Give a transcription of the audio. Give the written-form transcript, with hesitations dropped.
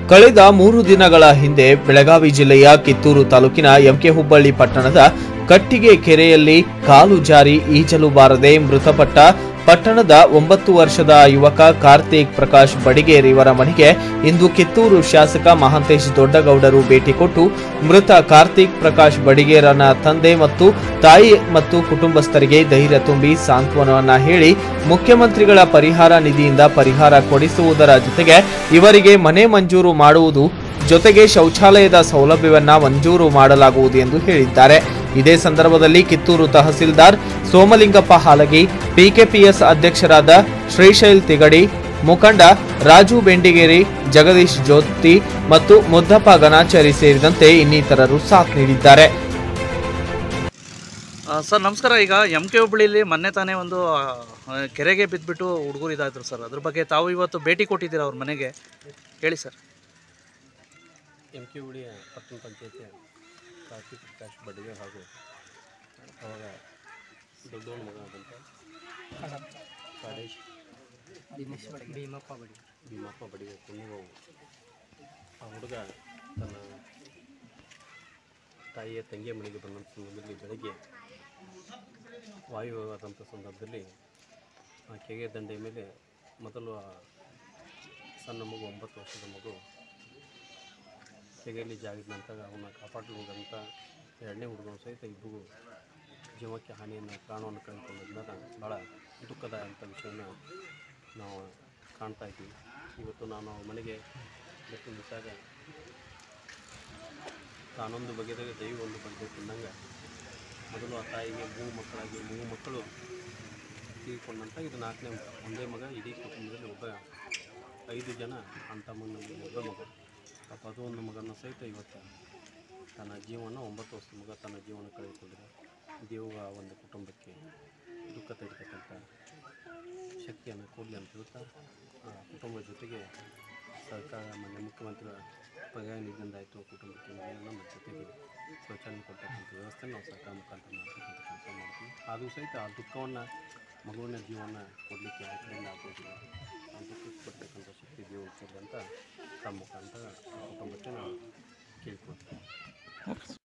ಕಳೆದ 3 ದಿನಗಳ ಹಿಂದೆ ಬೆಳಗಾವಿ ಜಿಲ್ಲೆಯ ಕಿತ್ತೂರು ತಾಲೂಕಿನ ಎಂಕೆ ಹುಬ್ಬಳ್ಳಿ ಪಟ್ಟಣದ ಕಟ್ಟಿಗೆ ಕೆರೆಯಲ್ಲಿ ಕಾಲು ಜಾರಿ ಈಜಲು ಬಾರದೆ ಮೃತಪಟ್ಟ ಪಟ್ಟಣದ 9 ವರ್ಷದ ಯುವಕ ಕಾರ್ತಿಕ್ ಪ್ರಕಾಶ್ ಬಡಿಗೇರ್ ಇವರ ಮನೆಗೆ ಇಂದು ಕಿತ್ತೂರು ಶಾಸಕ ಮಹಾಂತೇಶ್ ದೊಡ್ಡಗೌಡರು ಭೇಟಿ ಕೊಟ್ಟು ಮೃತ ಕಾರ್ತಿಕ್ ಪ್ರಕಾಶ್ ಬಡಿಗೇರನ ತಂದೆ ಮತ್ತು ತಾಯಿ ಮತ್ತು ಕುಟುಂಬಸ್ಥರಿಗೆ ಧೈರ್ಯ ತುಂಬಿ ಸಾಂತ್ವನವನ್ನ ಹೇಳಿ ಮುಖ್ಯಮಂತ್ರಿಗಳ ಪರಿಹಾರ ನಿಧಿಯಿಂದ ಪರಿಹಾರ ಕೊಡಿಸುವುದರ ಜೊತೆಗೆ ಇವರಿಗೆ ಮನೆ ಮಂಜೂರು ಮಾಡುವುದು ಜೊತೆಗೆ ಶೌಚಾಲಯದ ಸೌಲಭ್ಯವನ್ನ ಮಂಜೂರು ಮಾಡಲಾಗುವುದು ಎಂದು ಹೇಳಿದ್ದಾರೆ। ಇದೇ ಸಂದರ್ಭದಲ್ಲಿ ಕಿತ್ತೂರು ತಹಸೀಲ್ದಾರ್ ಸೋಮಲಿಂಗಪ್ಪ ಹಾಲಗಿ, ಪಿಕೆಪಿಎಸ್ ಅಧ್ಯಕ್ಷರಾದ ಶ್ರೀಶೈಲ್ ತಿಗಡಿ, ಮುಖಂಡ ರಾಜು ಬೆಂಡಿಗೇರಿ, ಜಗದೀಶ್ ಜ್ಯೋತಿ ಮತ್ತು ಮುದ್ದಪ್ಪ ಗಣಾಚಾರಿ ಸೇರಿದಂತೆ ಇನ್ನಿತರರು ಸಾಥ್ ನೀಡಿದ್ದಾರೆ। ಸರ್ ನಮಸ್ಕಾರ। ಈಗ ಎಂಕೆ ಹುಬ್ಬಳ್ಳಿಯಲ್ಲಿ ಮೊನ್ನೆ ತಾನೇ ಒಂದು ಕೆರೆಗೆ ಬಿದ್ದುಬಿಟ್ಟು ಹುಡುಗರು ಇದಾದ್ರು ಸರ್, ಅದ್ರ ಬಗ್ಗೆ ತಾವು ಇವತ್ತು ಭೇಟಿ ಕೊಟ್ಟಿದ್ದೀರಾ ಅವ್ರ ಮನೆಗೆ, ಹೇಳಿ ಸರ್। ಎಂಕೆ ಹುಬ್ಬಳ್ಳಿ ಪಟ್ಟಣ ಪಂಚಾಯತಿ ಕಾರ್ತಿಕ್ ಪ್ರಕಾಶ್ ಬಡಿಗೇರ್ ಹಾಗೂ ಅವಾಗ ದೊಡ್ಡವನ ಮಗ ಆದಂಥ ಕಾಡೇಶ್ ಭೀಮಪ್ಪ ಬಡಿಗೇರ್ ಕುಣಿಗೋ ಆ ಹುಡುಗ ತನ್ನ ತಾಯಿಯ ತಂಗಿಯ ಮನೆಗೆ ಬಂದಂಥ ಸಂದರ್ಭದಲ್ಲಿ ಬೆಳಗ್ಗೆ ವಾಯುವಾದಂಥ ಸಂದರ್ಭದಲ್ಲಿ ಆ ಕೆಗೆ ದಂಡೆಯ ಮೇಲೆ ಮೊದಲು ಆ ಸಣ್ಣ ಮಗು 9 ವರ್ಷದ ಮಗು ಕೆಗೆಯಲ್ಲಿ ಜಾಗಿದ ನಂತರ ಅವನ್ನ ಕಾಪಾಡಲು ಎರಡನೇ ಹುಡುಗನ ಸಹಿತ ಇಬ್ಬರು ಜೀವಕ್ಕೆ ಹಾನಿಯನ್ನು ಪ್ರಾಣವನ್ನು ಕಳೆದುಕೊಂಡಾಗ ಭಾಳ ದುಃಖದ ಅಂಥ ವಿಷಯನ ನಾವು ಕಾಣ್ತಾ ಇದ್ದೀವಿ। ಇವತ್ತು ನಾನು ಮನೆಗೆ ಬೆಟ್ಟು ನಿಂತಾಗ ತಾನೊಂದು ಬಗೆದಾಗ ದೈವ ಒಂದು ಬಗೆಬೇಕು ಅಂದಂಗೆ ಮೊದಲು ಆ ತಾಯಿಗೆ 3 ಮಕ್ಕಳಾಗಿ 3 ಮಕ್ಕಳು ತೀರಿಕೊಂಡಂಥ ಇದು 4ನೇ ಮಗ, ಒಂದೇ ಮಗ ಇಡೀ ಕುಟುಂಬದಲ್ಲಿ ಒಬ್ಬ 5 ಜನ ಅಂಥ ಮಗನಲ್ಲಿ ಒಬ್ಬ ಮಗ ಪಾಪ ಅದು ಒಂದು ಮಗನ ಸಹಿತ ಇವತ್ತು ತನ್ನ ಜೀವನ 9 ವರ್ಷದ ಮಗ ತನ್ನ ಜೀವನ ಕಳೆದುಕೊಂಡಿದೆ। ದೇವ ಒಂದು ಕುಟುಂಬಕ್ಕೆ ದುಃಖ ತಡಿತಕ್ಕಂಥ ಶಕ್ತಿಯನ್ನು ಕೊಡಲಿ ಅಂತ ಹೇಳ್ತಾ ಕುಟುಂಬದ ಜೊತೆಗೆ ಸರ್ಕಾರ ಮಾನ್ಯ ಮುಖ್ಯಮಂತ್ರಿಗಳ ಪರಿಹಾರ ನಿಧಿಯಿಂದ ಆಯಿತು ಕುಟುಂಬಕ್ಕೆ ಮನೆಯನ್ನು ಮತ್ತು ಜೊತೆಗೆ ಶೌಚಾಲಯ ಕೊಡ್ತಕ್ಕಂಥ ವ್ಯವಸ್ಥೆ ನಾವು ಸರ್ಕಾರ ಮುಖಾಂತರ ಮಾಡ್ತಕ್ಕಂಥ ಕೆಲಸ ಮಾಡ್ತೀವಿ। ಆದರೂ ಸಹಿತ ಆ ದುಃಖವನ್ನು ಮಗುವಿನ ಜೀವನ ಕೊಡಲಿಕ್ಕೆ ಆ ಕಡೆಯಿಂದ ಆಗೋದಿಲ್ಲ, ಆ ದುಃಖಕ್ಕೆ ಕೊಡ್ತಕ್ಕಂಥ ಶಕ್ತಿ ದೇವರು ಕೊಡಲಿ ಅಂತ ತಮ್ಮ ಮುಖಾಂತರ ಕುಟುಂಬಕ್ಕೆ ನಾವು ಕೇಳ್ಕೊಳ್ತೀವಿ।